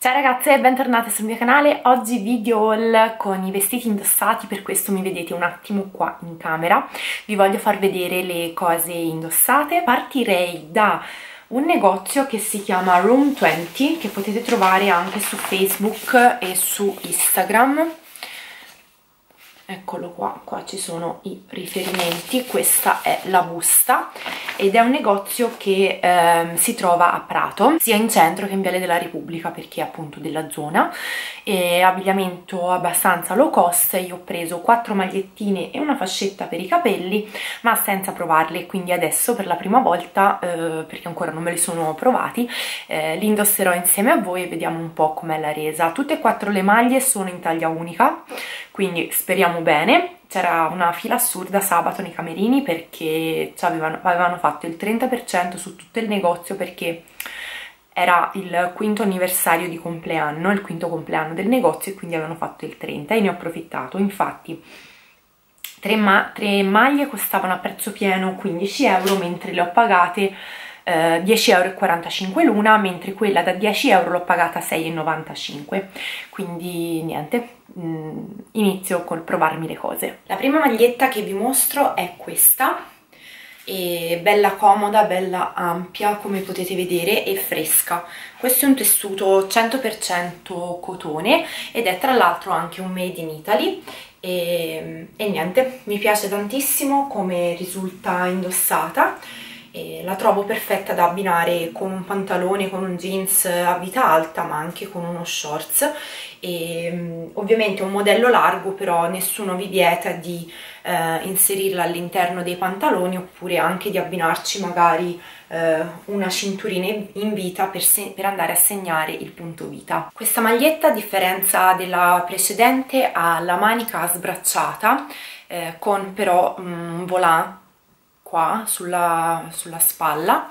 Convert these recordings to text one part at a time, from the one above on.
Ciao ragazze e bentornate sul mio canale. Oggi video haul con i vestiti indossati, per questo mi vedete un attimo qua in camera. Vi voglio far vedere le cose indossate. Partirei da un negozio che si chiama Room 20, che potete trovare anche su Facebook e su Instagram. Eccolo qua, qua ci sono i riferimenti. Questa è la busta ed è un negozio che si trova a Prato, sia in centro che in Viale della Repubblica, perché è appunto della zona. E abbigliamento abbastanza low cost. Io ho preso 4 magliettine e una fascetta per i capelli, ma senza provarle, quindi adesso per la prima volta, perché ancora non me li sono provati, li indosserò insieme a voi e vediamo un po' com'è la resa. Tutte e 4 le maglie sono in taglia unica, quindi speriamo bene. C'era una fila assurda sabato nei camerini perché avevano fatto il 30% su tutto il negozio, perché era il quinto anniversario di compleanno, il quinto compleanno del negozio, e quindi avevano fatto il 30% e ne ho approfittato. Infatti 3 maglie costavano a prezzo pieno 15 euro, mentre le ho pagate 10,45 euro l'una, mentre quella da 10 euro l'ho pagata 6,95 €. Quindi niente, inizio col provarmi le cose. La prima maglietta che vi mostro è questa, è bella comoda, bella ampia come potete vedere, e fresca. Questo è un tessuto 100% cotone ed è tra l'altro anche un made in Italy. E niente, mi piace tantissimo come risulta indossata. La trovo perfetta da abbinare con un pantalone, con un jeans a vita alta, ma anche con uno shorts. E ovviamente è un modello largo, però nessuno vi vieta di inserirla all'interno dei pantaloni, oppure anche di abbinarci magari una cinturina in vita per andare a segnare il punto vita. Questa maglietta, a differenza della precedente, ha la manica sbracciata, con però un volant qua sulla spalla,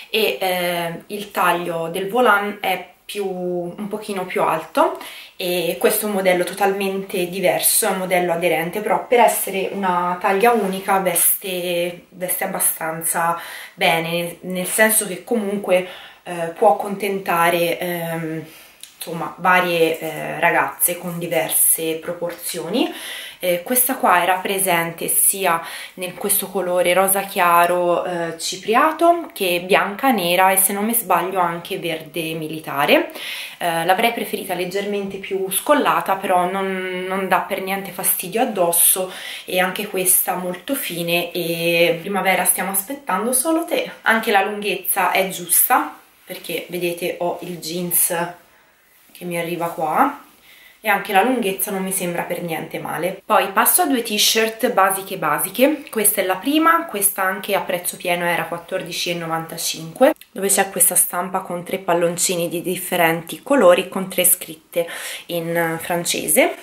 e il taglio del volant è un pochino più alto, e questo è un modello totalmente diverso, è un modello aderente, però per essere una taglia unica veste abbastanza bene, nel senso che comunque può accontentare insomma varie ragazze con diverse proporzioni. Questa qua era presente sia in questo colore rosa chiaro cipriato che bianca, nera e, se non mi sbaglio, anche verde militare. L'avrei preferita leggermente più scollata, però non dà per niente fastidio addosso, e anche questa molto fine, e primavera stiamo aspettando solo te. Anche la lunghezza è giusta, perché vedete ho il jeans che mi arriva qua, e anche la lunghezza non mi sembra per niente male. Poi passo a 2 t-shirt basiche. Questa è la prima, questa anche a prezzo pieno era 14,95 €, dove c'è questa stampa con 3 palloncini di differenti colori con 3 scritte in francese.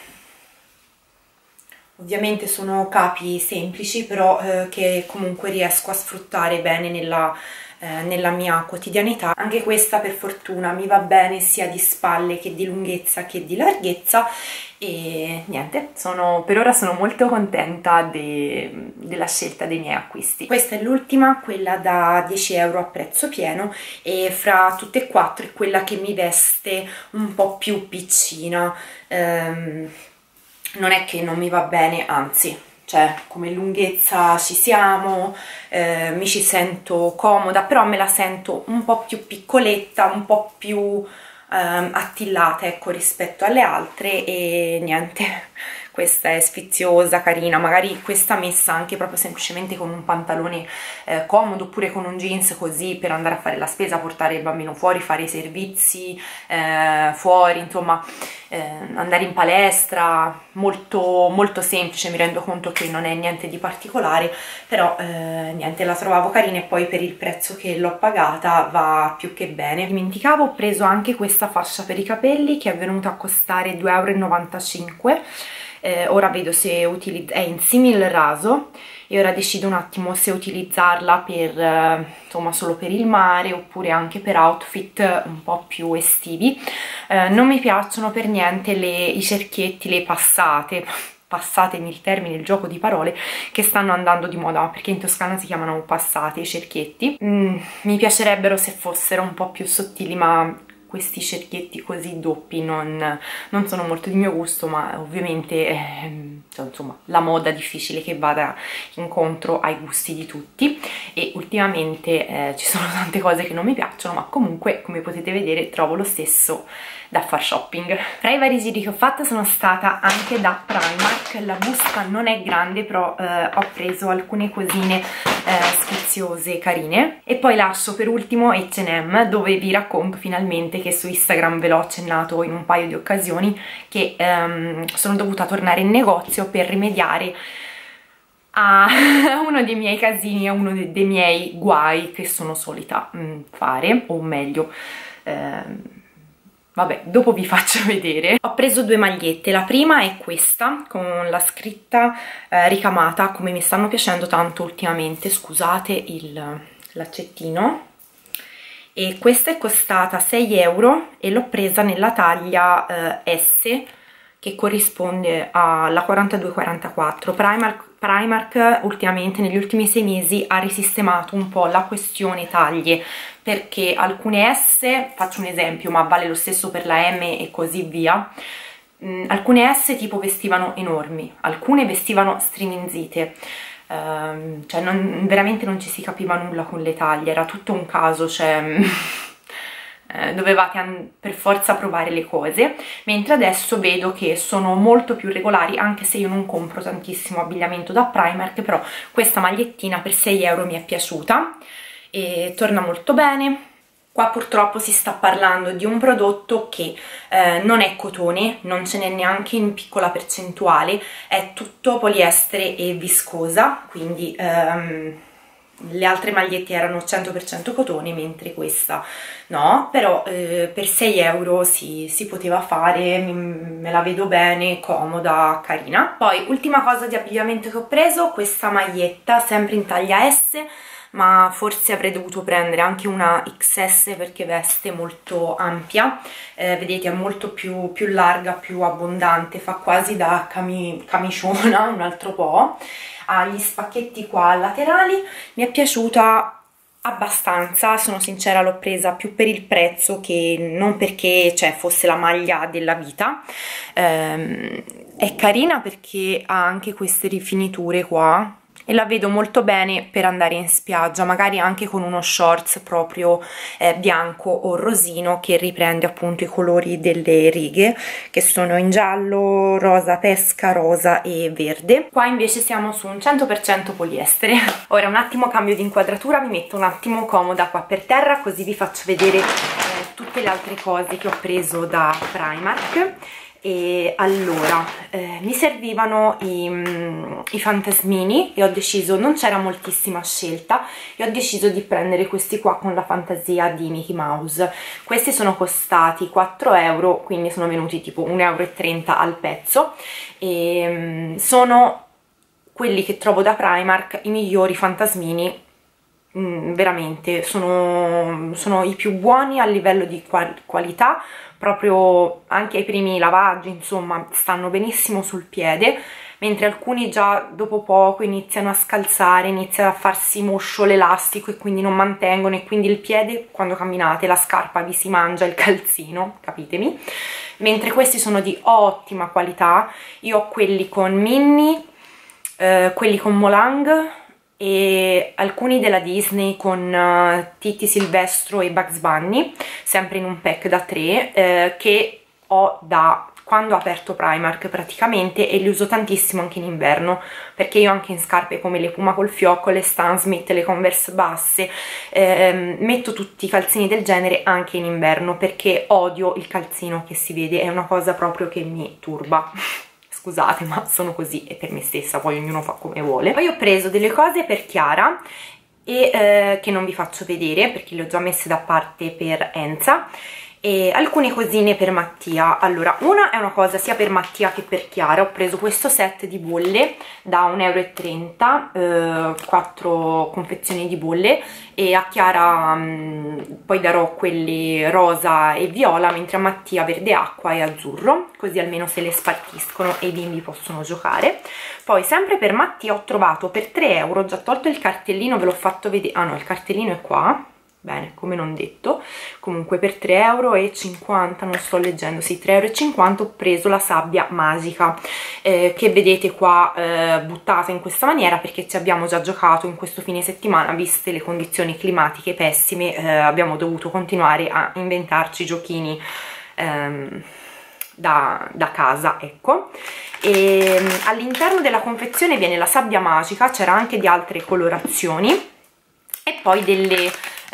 Ovviamente sono capi semplici, però che comunque riesco a sfruttare bene nella mia quotidianità. Anche questa per fortuna mi va bene sia di spalle che di lunghezza che di larghezza, e niente, per ora sono molto contenta della scelta dei miei acquisti. Questa è l'ultima, quella da 10 euro a prezzo pieno, e fra tutte e 4 è quella che mi veste un po' più piccina. Non è che non mi va bene, anzi, cioè come lunghezza ci siamo, mi ci sento comoda, però me la sento un po' più piccoletta, un po' più attillata, ecco, rispetto alle altre. E niente, questa è sfiziosa, carina, magari questa messa anche proprio semplicemente con un pantalone comodo, oppure con un jeans, così per andare a fare la spesa, portare il bambino fuori, fare i servizi fuori, insomma andare in palestra, molto molto semplice. Mi rendo conto che non è niente di particolare, però niente, la trovavo carina, e poi per il prezzo che l'ho pagata va più che bene. Dimenticavo, ho preso anche questa fascia per i capelli, che è venuta a costare 2,95 €. Ora vedo se è in simil raso, e ora decido un attimo se utilizzarla per insomma solo per il mare, oppure anche per outfit un po' più estivi. Non mi piacciono per niente i cerchietti, le passatemi il termine, il gioco di parole, che stanno andando di moda, perché in Toscana si chiamano passate i cerchietti. Mi piacerebbero se fossero un po' più sottili, ma questi cerchietti così doppi non sono molto di mio gusto, ma ovviamente cioè, insomma, la moda è difficile che vada incontro ai gusti di tutti, e ultimamente ci sono tante cose che non mi piacciono, ma comunque come potete vedere trovo lo stesso da far shopping. Tra i vari giri che ho fatto sono stata anche da Primark. La busta non è grande, però ho preso alcune cosine sfiziose carine, e poi lascio per ultimo H&M, dove vi racconto finalmente che su Instagram ve l'ho accennato in un paio di occasioni che sono dovuta tornare in negozio per rimediare a uno dei miei casini, a uno dei miei guai che sono solita fare, o meglio vabbè, dopo vi faccio vedere. Ho preso due magliette, la prima è questa con la scritta ricamata, come mi stanno piacendo tanto ultimamente, scusate l'accettino, e questa è costata 6 euro e l'ho presa nella taglia S, che corrisponde alla 42-44. Primark ultimamente, negli ultimi 6 mesi, ha risistemato un po' la questione taglie, perché alcune S, faccio un esempio ma vale lo stesso per la M e così via, alcune S tipo vestivano enormi, alcune vestivano striminzite, cioè veramente non ci si capiva nulla con le taglie, era tutto un caso, cioè dovevate per forza provare le cose, mentre adesso vedo che sono molto più regolari, anche se io non compro tantissimo abbigliamento da Primark, però questa magliettina per 6 euro mi è piaciuta e torna molto bene. Qua purtroppo si sta parlando di un prodotto che non è cotone, non ce n'è neanche in piccola percentuale, è tutto poliestere e viscosa, quindi le altre magliette erano 100% cotone, mentre questa no, però per 6 euro si poteva fare, me la vedo bene, comoda, carina. Poi ultima cosa di abbigliamento che ho preso, questa maglietta sempre in taglia S, ma forse avrei dovuto prendere anche una XS perché veste molto ampia, vedete è molto più larga, più abbondante, fa quasi da camiciona un altro po', ha gli spacchetti qua laterali, mi è piaciuta abbastanza, sono sincera, l'ho presa più per il prezzo che non perché cioè, fosse la maglia della vita. È carina perché ha anche queste rifiniture qua e la vedo molto bene per andare in spiaggia, magari anche con uno shorts proprio bianco o rosino che riprende appunto i colori delle righe, che sono in giallo, rosa pesca, rosa e verde. Qua invece siamo su un 100% poliestere. Ora un attimo cambio di inquadratura, mi metto un attimo comoda qua per terra, così vi faccio vedere tutte le altre cose che ho preso da Primark. E allora mi servivano i fantasmini e ho deciso, non c'era moltissima scelta, e ho deciso di prendere questi qua con la fantasia di Mickey Mouse. Questi sono costati 4 euro, quindi sono venuti tipo 1,30 euro al pezzo, e sono quelli che trovo da Primark i migliori fantasmini. Veramente sono i più buoni a livello di qualità, proprio anche ai primi lavaggi, insomma stanno benissimo sul piede, mentre alcuni già dopo poco iniziano a scalzare, iniziano a farsi moscio l'elastico e quindi non mantengono, e quindi il piede quando camminate, la scarpa vi si mangia il calzino, capitemi. Mentre questi sono di ottima qualità, io ho quelli con Minnie, quelli con Molang e alcuni della Disney con Titi Silvestro e Bugs Bunny, sempre in un pack da 3, che ho da quando ho aperto Primark praticamente, e li uso tantissimo anche in inverno, perché io anche in scarpe come le Puma col fiocco, le Stan Smith, le Converse basse, metto tutti i calzini del genere anche in inverno, perché odio il calzino che si vede, è una cosa proprio che mi turba. Scusate, ma sono così, e per me stessa, poi ognuno fa come vuole. Poi ho preso delle cose per Chiara, e che non vi faccio vedere perché le ho già messe da parte per Enza, e alcune cosine per Mattia. Allora, una è una cosa sia per Mattia che per Chiara. Ho preso questo set di bolle da 1,30 euro, 4 confezioni di bolle, e a Chiara poi darò quelli rosa e viola, mentre a Mattia verde acqua e azzurro, così almeno se le spartiscono e i bimbi possono giocare. Poi sempre per Mattia ho trovato per 3 euro, ho già tolto il cartellino, ve l'ho fatto vedere, ah no, il cartellino è qua, bene, come non detto. Comunque per 3,50 €, non sto leggendo, sì, 3,50 € ho preso la sabbia magica, che vedete qua buttata in questa maniera perché ci abbiamo già giocato in questo fine settimana. Viste le condizioni climatiche pessime, abbiamo dovuto continuare a inventarci giochini da casa, ecco. E all'interno della confezione viene la sabbia magica, c'era anche di altre colorazioni, e poi delle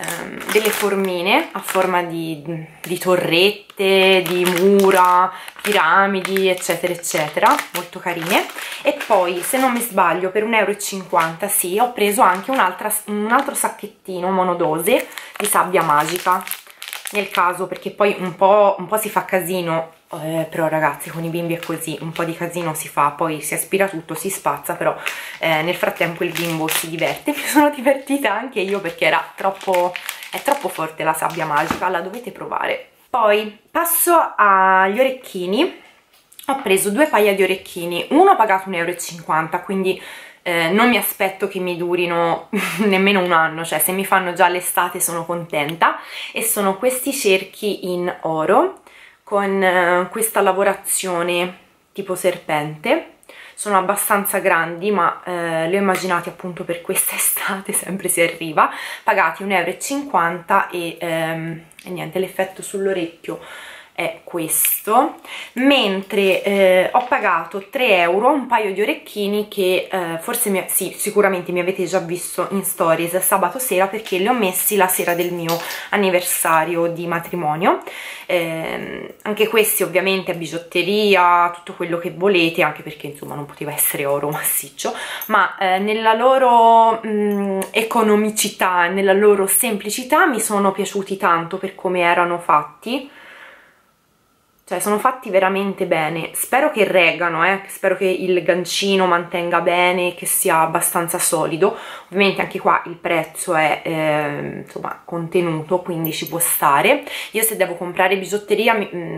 formine a forma di torrette, di mura, piramidi, eccetera eccetera, molto carine. E poi, se non mi sbaglio, per 1,50 €, sì, ho preso anche un altro sacchettino monodose di sabbia magica, nel caso, perché poi un po' si fa casino, però ragazzi, con i bimbi è così, un po' di casino si fa, poi si aspira tutto, si spazza, però nel frattempo il bimbo si diverte. Mi sono divertita anche io perché è troppo forte la sabbia magica, la dovete provare. Poi passo agli orecchini. Ho preso 2 paia di orecchini, uno ho pagato 1,50 €, quindi non mi aspetto che mi durino nemmeno un anno, cioè se mi fanno già l'estate sono contenta. E sono questi cerchi in oro con questa lavorazione tipo serpente. Sono abbastanza grandi, ma li ho immaginati appunto per questa estate, sempre si arriva. Pagati 1,50 € e niente, l'effetto sull'orecchio è questo, mentre ho pagato 3 € un paio di orecchini che forse sì, sicuramente mi avete già visto in stories sabato sera, perché li ho messi la sera del mio anniversario di matrimonio. Anche questi ovviamente a bigiotteria, tutto quello che volete, anche perché insomma non poteva essere oro massiccio, ma nella loro economicità, nella loro semplicità mi sono piaciuti tanto per come erano fatti. Cioè sono fatti veramente bene, spero che reggano, spero che il gancino mantenga bene, che sia abbastanza solido. Ovviamente anche qua il prezzo è insomma contenuto, quindi ci può stare. Io se devo comprare bigiotteria,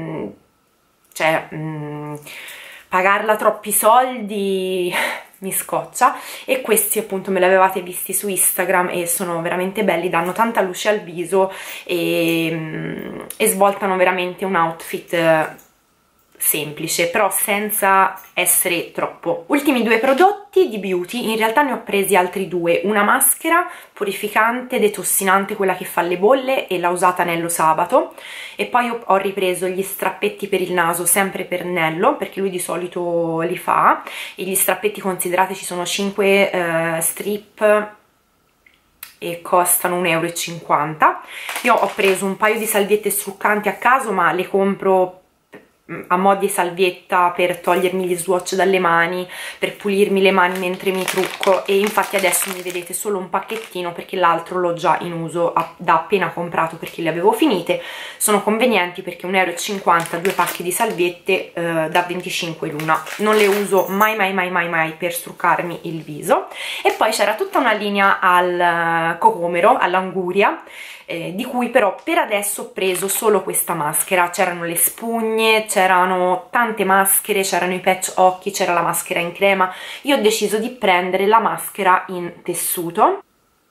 pagarla troppi soldi mi scoccia, e questi appunto me li avevate visti su Instagram e sono veramente belli, danno tanta luce al viso e svoltano veramente un outfit semplice, però senza essere troppo. Ultimi 2 prodotti di beauty, in realtà ne ho presi altri 2, una maschera purificante, detossinante, quella che fa le bolle, e l'ho usata Nello sabato, e poi ho ripreso gli strappetti per il naso, sempre per Nello, perché lui di solito li fa, e gli strappetti, considerate, ci sono 5 strip e costano 1,50 €. Io ho preso un paio di salviette struccanti a caso, ma le compro a mo' di salvietta per togliermi gli swatch dalle mani, per pulirmi le mani mentre mi trucco, e infatti adesso mi vedete solo un pacchettino perché l'altro l'ho già in uso da appena comprato, perché le avevo finite. Sono convenienti perché 1,50 €, 2 pacchi di salviette da 25 l'una. Non le uso mai per struccarmi il viso. E poi c'era tutta una linea al cocomero, all'anguria, di cui però per adesso ho preso solo questa maschera. C'erano le spugne, c'erano tante maschere, c'erano i patch occhi, c'era la maschera in crema. Io ho deciso di prendere la maschera in tessuto.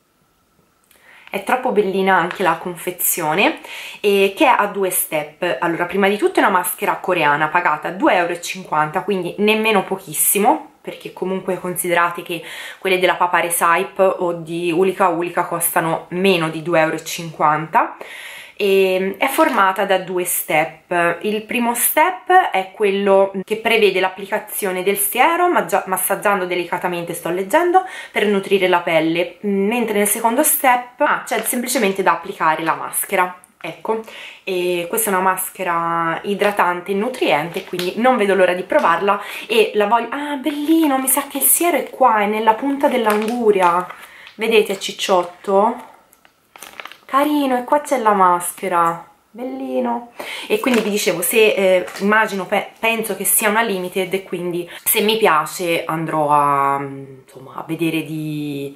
È troppo bellina anche la confezione, che è a 2 step. Allora, prima di tutto è una maschera coreana pagata 2,50 €, quindi nemmeno pochissimo, perché comunque considerate che quelle della Papare Saip o di Ulika Ulika costano meno di 2,50 €. E è formata da 2 step. Il primo step è quello che prevede l'applicazione del siero, massaggiando delicatamente, sto leggendo, per nutrire la pelle, mentre nel secondo step c'è semplicemente da applicare la maschera. Ecco, e questa è una maschera idratante e nutriente, quindi non vedo l'ora di provarla, e la voglio... Ah, bellino, mi sa che il siero è qua, è nella punta dell'anguria, vedete, è cicciotto? Carino, e qua c'è la maschera, bellino. E quindi vi dicevo, se penso che sia una limited, e quindi se mi piace andrò insomma, a vedere di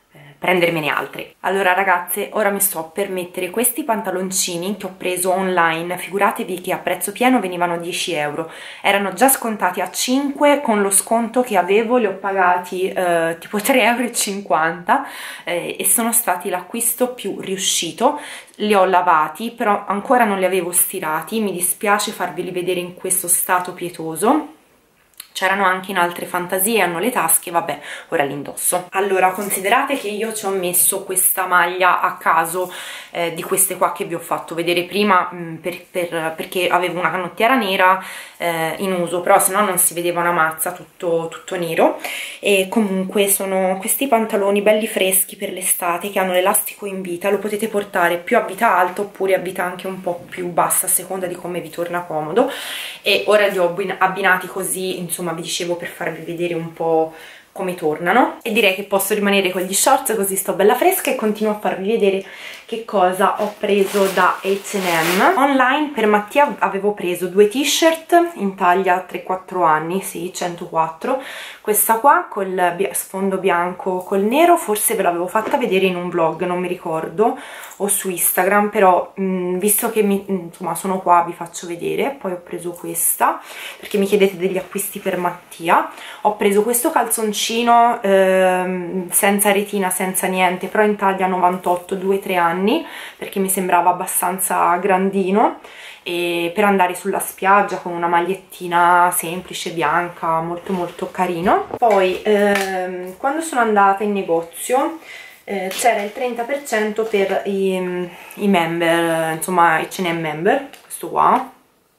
prendermene altre. Allora ragazze, ora mi sto per mettere questi pantaloncini che ho preso online. Figuratevi che a prezzo pieno venivano 10 euro, erano già scontati a 5, con lo sconto che avevo li ho pagati tipo 3,50 euro e sono stati l'acquisto più riuscito. Li ho lavati, però ancora non li avevo stirati, mi dispiace farveli vedere in questo stato pietoso. C'erano anche in altre fantasie, hanno le tasche, vabbè, ora li indosso. Allora, considerate che io ci ho messo questa maglia a caso di queste qua che vi ho fatto vedere prima perché avevo una canottiera nera in uso, però se no non si vedeva una mazza, tutto nero. E comunque sono questi pantaloni belli freschi per l'estate che hanno l'elastico in vita, lo potete portare più a vita alta oppure a vita anche un po' più bassa a seconda di come vi torna comodo. E ora li ho abbinati così, insomma vi dicevo, per farvi vedere un po' come tornano, e direi che posso rimanere con gli shorts così sto bella fresca e continuo a farvi vedere che cosa ho preso da H&M. Online per Mattia avevo preso 2 t-shirt in taglia 3-4 anni, sì, 104, questa qua col sfondo bianco col nero, forse ve l'avevo fatta vedere in un vlog, non mi ricordo, o su Instagram, però visto che insomma sono qua vi faccio vedere. Poi ho preso questa perché mi chiedete degli acquisti per Mattia, ho preso questo calzoncino senza retina, senza niente, però in taglia 98, 2-3 anni, perché mi sembrava abbastanza grandino, e per andare sulla spiaggia con una magliettina semplice bianca, molto molto carino. Poi quando sono andata in negozio c'era il 30% per i member, insomma H&M member, questo qua.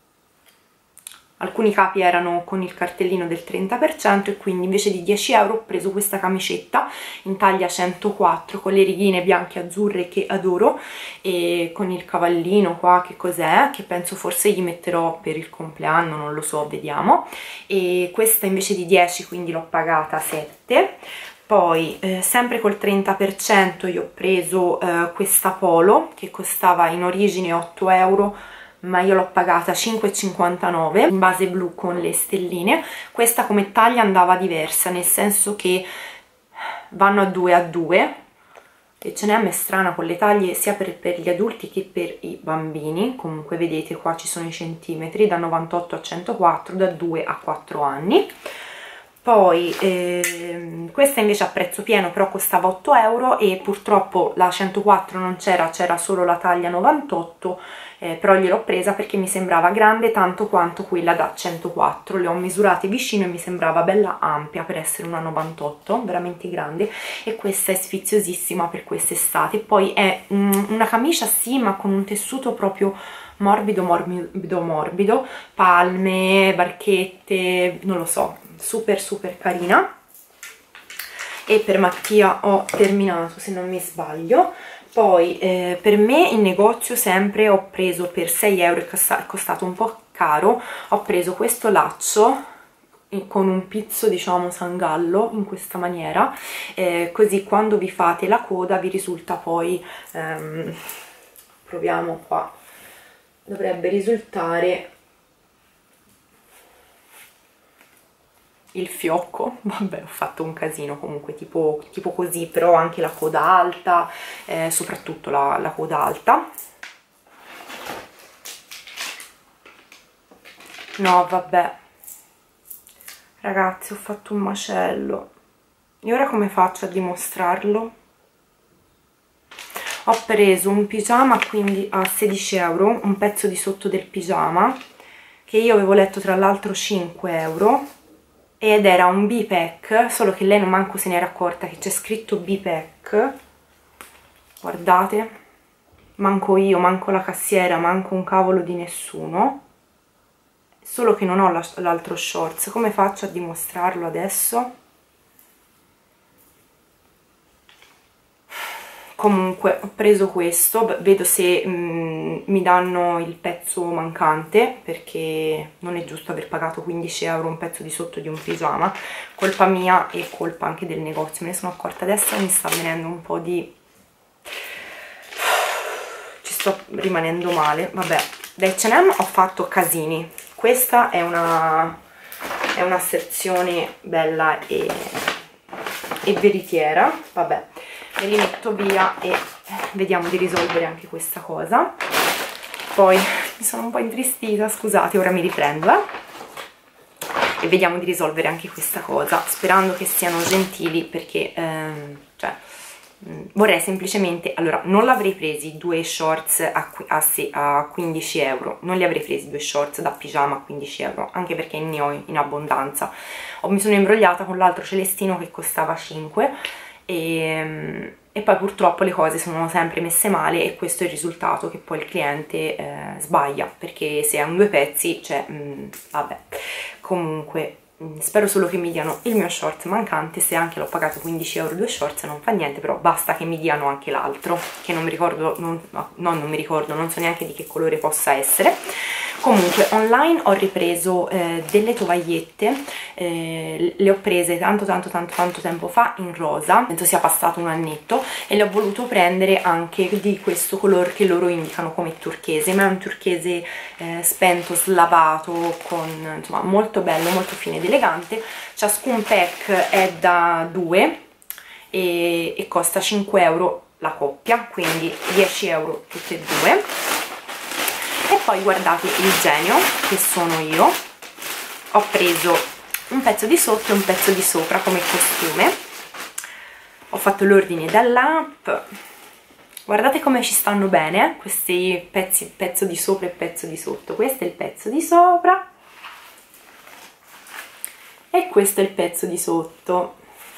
Alcuni capi erano con il cartellino del 30% e quindi invece di 10 euro ho preso questa camicetta in taglia 104 con le righine bianche e azzurre che adoro, e con il cavallino qua, che cos'è, che penso forse gli metterò per il compleanno, non lo so, vediamo. E questa invece di 10 quindi l'ho pagata 7. Poi sempre col 30% io ho preso questa polo che costava in origine 8 euro, ma io l'ho pagata 5,59 in base blu con le stelline. Questa come taglia andava diversa, nel senso che vanno a 2 a 2. H&M è strana con le taglie sia per gli adulti che per i bambini. Comunque vedete qua ci sono i centimetri da 98 a 104, da 2 a 4 anni. Poi questa invece a prezzo pieno però costava 8 euro e purtroppo la 104 non c'era, c'era solo la taglia 98, però gliel'ho presa perché mi sembrava grande tanto quanto quella da 104. Le ho misurate vicino e mi sembrava bella ampia per essere una 98, veramente grande, e questa è sfiziosissima per quest'estate. Poi è una camicia sì, ma con un tessuto proprio morbido morbido morbido, palme, barchette, non lo so, super super carina. E per Mattia ho terminato, se non mi sbaglio. Poi per me in negozio sempre ho preso per 6 euro, è costato un po' caro, ho preso questo laccio con un pizzo diciamo sangallo in questa maniera, così quando vi fate la coda vi risulta poi, proviamo qua, dovrebbe risultare il fiocco, vabbè ho fatto un casino, comunque tipo così, però anche la coda alta, soprattutto la coda alta. No vabbè ragazzi, ho fatto un macello, e ora come faccio a dimostrarlo? Ho preso un pigiama quindi a 16 euro, un pezzo di sotto del pigiama che io avevo letto tra l'altro 5 euro, ed era un B-pack, solo che lei non manco se n'era accorta che c'è scritto B-pack, guardate, manco io, manco la cassiera, manco un cavolo di nessuno, solo che non ho l'altro shorts. Come faccio a dimostrarlo adesso? Comunque ho preso questo, vedo se mi danno il pezzo mancante, perché non è giusto aver pagato 15 euro un pezzo di sotto di un pigiama, colpa mia e colpa anche del negozio. Me ne sono accorta adesso, mi sta venendo un po' di... ci sto rimanendo male, vabbè. Da H&M ho fatto casini, questa è una sezione bella e veritiera, vabbè. me li metto via e vediamo di risolvere anche questa cosa. Poi mi sono un po' intristita, scusate, ora mi riprendo, e vediamo di risolvere anche questa cosa, sperando che siano gentili, perché cioè, vorrei semplicemente, allora, non l'avrei presi due shorts a 15 euro, non li avrei presi due shorts da pigiama a 15 euro, anche perché ne ho in abbondanza. Mi sono imbrogliata con l'altro celestino che costava 5 e poi purtroppo le cose sono sempre messe male, e questo è il risultato, che poi il cliente sbaglia, perché se hanno due pezzi, cioè, vabbè, comunque spero solo che mi diano il mio short mancante. Se anche l'ho pagato 15 euro due shorts non fa niente, però basta che mi diano anche l'altro, che non mi ricordo, non mi ricordo, non so neanche di che colore possa essere. Comunque online ho ripreso delle tovagliette, le ho prese tanto tempo fa in rosa, penso sia passato un annetto, e le ho voluto prendere anche di questo colore che loro indicano come turchese, ma è un turchese spento, slavato, con, insomma, molto bello, molto fine ed elegante. Ciascun pack è da 2 e costa 5 euro la coppia, quindi 10 euro tutte e due. E poi guardate il genio che sono io, ho preso un pezzo di sotto e un pezzo di sopra come costume, ho fatto l'ordine dall'app, guardate come ci stanno bene questi pezzi, pezzo di sopra e pezzo di sotto. Questo è il pezzo di sopra e questo è il pezzo di sotto,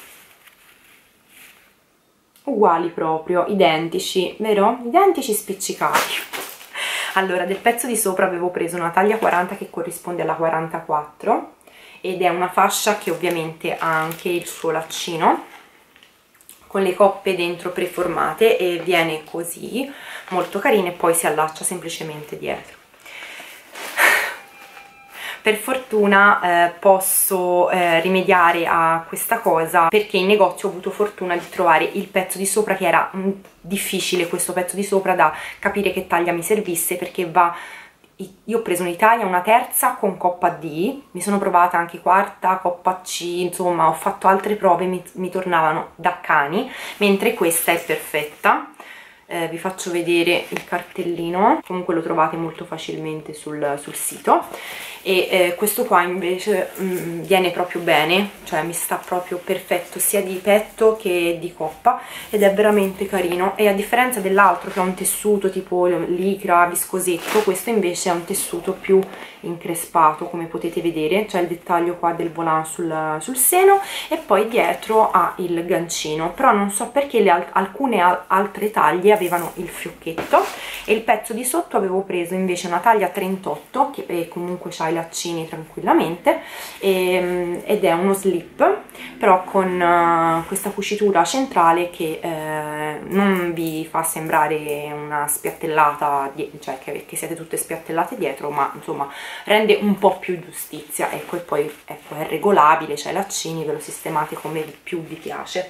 uguali proprio, identici, vero? Identici, spiccicati. Allora, del pezzo di sopra avevo preso una taglia 40 che corrisponde alla 44, ed è una fascia che ovviamente ha anche il suo laccino con le coppe dentro preformate, e viene così, molto carina, e poi si allaccia semplicemente dietro. Per fortuna posso rimediare a questa cosa, perché in negozio ho avuto fortuna di trovare il pezzo di sopra, che era difficile, questo pezzo di sopra, da capire che taglia mi servisse, perché va, io ho preso un'Italia, una terza con coppa D, mi sono provata anche quarta, coppa C, insomma ho fatto altre prove, mi tornavano da cani, mentre questa è perfetta. Vi faccio vedere il cartellino, comunque lo trovate molto facilmente sul sito, e questo qua invece viene proprio bene, cioè mi sta proprio perfetto sia di petto che di coppa, ed è veramente carino. E a differenza dell'altro che ha un tessuto tipo licra, viscosetto, questo invece è un tessuto più increspato, come potete vedere, c'è il dettaglio qua del volant sul seno, e poi dietro ha il gancino, però non so perché alcune altre taglie avevano il fiocchetto, e il pezzo di sotto avevo preso invece una taglia 38 che comunque ha i laccini tranquillamente, ed è uno slip, però con questa cucitura centrale che non vi fa sembrare una spiattellata, cioè che siete tutte spiattellate dietro, ma insomma rende un po' più giustizia, ecco. E poi ecco, è regolabile, c'è i laccini, ve lo sistemate come più vi piace.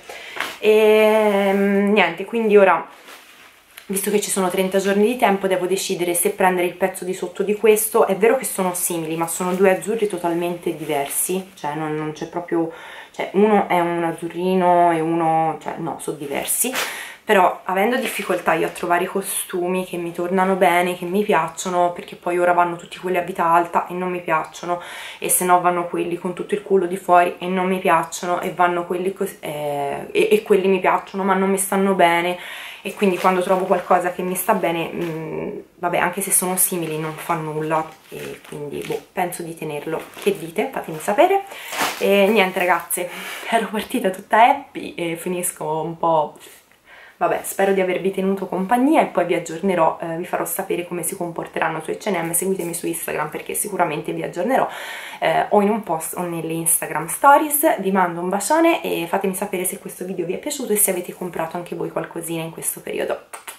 E niente, quindi ora, visto che ci sono 30 giorni di tempo, devo decidere se prendere il pezzo di sotto di questo. È vero che sono simili, ma sono due azzurri totalmente diversi, cioè non c'è proprio, cioè uno è un azzurrino e uno, cioè no, sono diversi. Però avendo difficoltà io a trovare costumi che mi tornano bene, che mi piacciono, perché poi ora vanno tutti quelli a vita alta e non mi piacciono, e se no vanno quelli con tutto il culo di fuori e non mi piacciono, e vanno quelli e quelli mi piacciono ma non mi stanno bene. E quindi quando trovo qualcosa che mi sta bene, vabbè, anche se sono simili non fa nulla, e quindi boh, penso di tenerlo. Che dite? Fatemi sapere. E niente ragazze, ero partita tutta happy e finisco un po'... Vabbè, spero di avervi tenuto compagnia, e poi vi aggiornerò, vi farò sapere come si comporteranno su H&M. Seguitemi su Instagram perché sicuramente vi aggiornerò, o in un post o nelle Instagram stories. Vi mando un bacione e fatemi sapere se questo video vi è piaciuto e se avete comprato anche voi qualcosina in questo periodo.